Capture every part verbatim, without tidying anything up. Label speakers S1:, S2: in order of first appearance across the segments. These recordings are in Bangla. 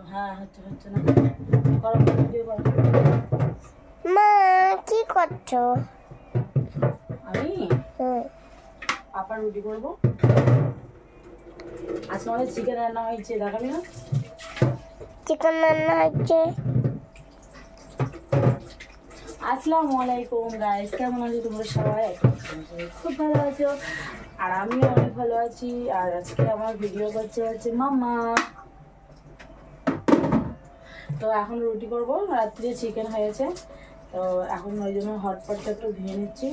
S1: হ্যাঁ হচ্ছে হচ্ছে না করো ভিডিও করো।
S2: মা কি করছো?
S1: আমি
S2: হুম
S1: পাপা রুটি করবো। আজকে আমাদের চিকেন রান্না হয়েছে, দেখাবি না?
S2: চিকেন রান্না হচ্ছে।
S1: আসসালামু আলাইকুম গাইস, কেমন আছো তোমরা সবাই? খুব ভালো আছো আর আমিও অনেক ভালো আছি। আর আজকে আমার ভিডিও করছে হচ্ছে মাম্মা। তো এখন রুটি করবো, রাত্রে চিকেন হয়েছে তো এখন ওই জন্য হটপটটা একটু ধুয়ে নিচ্ছি।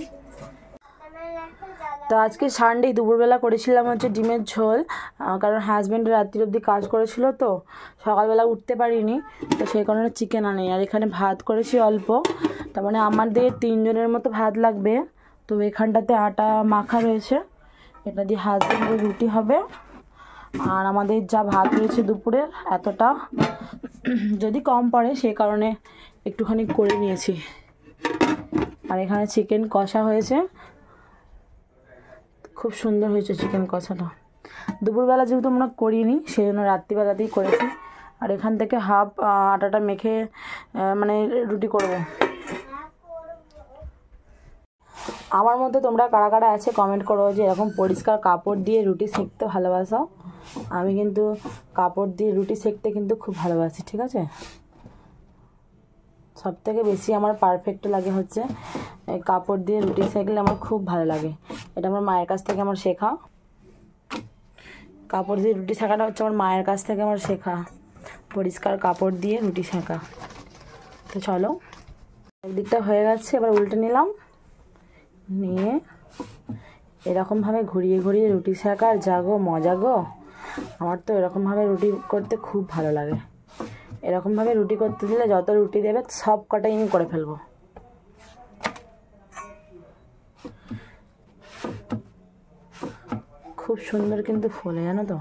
S1: তো আজকে সানডে দুপুরবেলা করেছিলাম হচ্ছে ডিমের ঝোল, কারণ হাজব্যান্ড রাত্রির অবধি কাজ করেছিল তো সকালবেলা উঠতে পারিনি, তো সেই কারণে চিকেন আনি। আর এখানে ভাত করেছি অল্প, তার মানে আমাদের তিনজনের মতো ভাত লাগবে। তো এখানটাতে আটা মাখা রয়েছে, এটা দিয়ে হাজব্যান্ডের রুটি হবে। আর আমাদের যা ভাত রয়েছে দুপুরে এতটা, যদি কম পড়ে সেই কারণে একটুখানি করে নিয়েছি। আর এখানে চিকেন কষা হয়েছে, খুব সুন্দর হয়েছে চিকেন কষাটা। দুপুরবেলা যেহেতু আমরা করিনি সেই জন্য রাত্রিবেলাতেই করেছি। আর এখান থেকে হাফ আটাটা মেখে মানে রুটি করব। আমার মধ্যে তোমরা কারা কারা আছে কমেন্ট করো যে এরকম পরিষ্কার কাপড় দিয়ে রুটি সেঁকতে ভালোবাসো। আমি কিন্তু কাপড় দিয়ে রুটি সেঁকতে কিন্তু খুব ভালোবাসি, ঠিক আছে? সব থেকে বেশি আমার পারফেক্ট লাগে হচ্ছে কাপড় দিয়ে রুটি সেঁকলে, আমার খুব ভালো লাগে। এটা আমার মায়ের কাছ থেকে আমার শেখা। কাপড় দিয়ে রুটি সেঁকাটা হচ্ছে আমার মায়ের কাছ থেকে আমার শেখা, পরিষ্কার কাপড় দিয়ে রুটি সেঁকা। তো চলো, একদিকটা হয়ে গেছে, এবার উল্টে নিলাম, নিয়ে এরকমভাবে ঘুরিয়ে ঘুরিয়ে রুটি সেঁকা। আর যা গো মজা গো, আমার তো এরকমভাবে রুটি করতে খুব ভালো লাগে। এরকমভাবে রুটি করতে দিলে যত রুটি দেবে সব কটাই আমি করে ফেলবো। খুব সুন্দর কিন্তু ফোলে, জানো তো?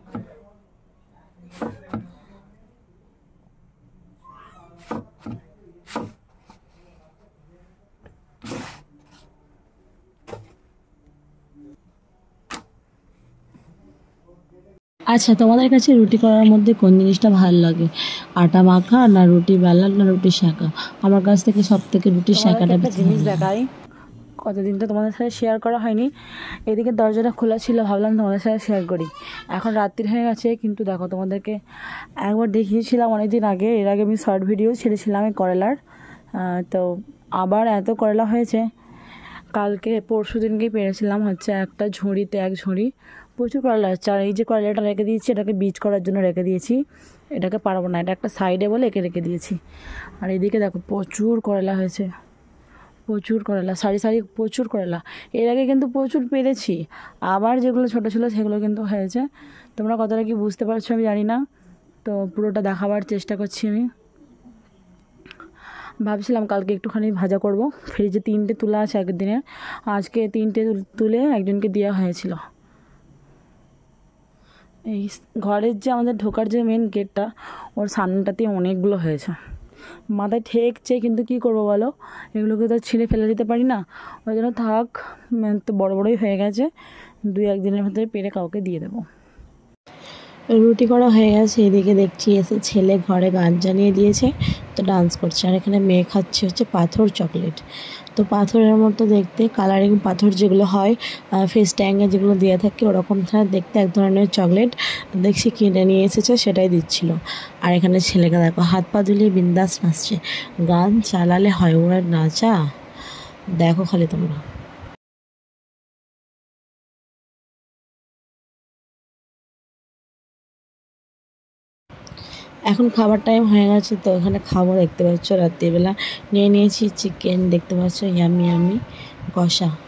S3: আচ্ছা, তোমাদের কাছে রুটি করার মধ্যে কোন জিনিসটা ভালো লাগে, আটা মাখা না রুটি বেলা না রুটি সেঁকা? আমার কাছ থেকে সব থেকে রুটি সেঁকাটা
S1: একটা জিনিস দেখাই, কতদিন তো তোমাদের সাথে শেয়ার করা হয়নি। এদিকে দরজাটা খোলা ছিল, ভাবলাম তোমাদের সাথে শেয়ার করি। এখন রাত্রি হয়ে গেছে, কিন্তু দেখো তোমাদেরকে একবার দেখিয়েছিলাম অনেকদিন আগে। এর আগে আমি শর্ট ভিডিও ছেড়েছিলাম এই করলার, তো আবার এত করলা হয়েছে। কালকে পরশু দিনকেই পেরেছিলাম হচ্ছে একটা ঝুড়িতে এক ঝুড়ি, প্রচুর করলা হচ্ছে। আর এই যে করলাটা রেখে দিয়েছি, এটাকে বীজ করার জন্য রেখে দিয়েছি। এটাকে পারবো না, এটা একটা সাইডে বলে একে রেখে দিয়েছি। আর এদিকে দেখো প্রচুর করলা হয়েছে, প্রচুর করলা, সারি সারি প্রচুর করলা। এর আগে কিন্তু প্রচুর পেরেছি, আবার যেগুলো ছোটো ছিল সেগুলো কিন্তু হয়েছে। তোমরা কতটা কি বুঝতে পারছো আমি জানি না, তো পুরোটা দেখাবার চেষ্টা করছি আমি। ভাবছিলাম কালকে একটুখানি ভাজা করব, ফ্রিজে তিনটে তুলা আছে আগের দিনের, আজকে তিনটে তুলে একজনকে দেওয়া হয়েছিল। এই ঘরের যে আমাদের ঢোকার যে মেন গেটটা, ওর সামনেটাতে অনেকগুলো হয়েছে। মাথায় ঠেকছে, কিন্তু কি করব বলো, এগুলোকে তো ছিঁড়ে ফেলে দিতে পারি না, ওই জন্য থাক, তো বড় বড়ই হয়ে গেছে, দুই একদিনের ভেতরে পেরে কাউকে দিয়ে দেবো।
S3: রুটি করা হয়ে গেছে, এদিকে দেখছি এসে ছেলে ঘরে গান জানিয়ে দিয়েছে, তো ডান্স করছে। আর এখানে মেয়ে খাচ্ছে হচ্ছে পাথর চকলেট। তো পাথরের মতো দেখতে, কালারিং পাথর যেগুলো হয় ফেস ট্যাঙ্গে যেগুলো দিয়ে থাকে, ওরকম দেখতে এক ধরনের চকলেট দেখছি কিনে নিয়ে এসেছে, সেটাই দিচ্ছিল। আর এখানে ছেলেকে দেখো হাত পা ধুলিয়ে বিন্দাস নাচছে। গান চালালে হয় ওরা নাচা, দেখো খালি তোমরা। এখন খাবার টাইম হয়ে গেছে, তো এখানে খাবো, দেখতে পাচ্ছ রাত্রিবেলা নিয়ে নিয়েছি চিকেন, দেখতে পাচ্ছ ইয়ামি ইয়ামি কষা।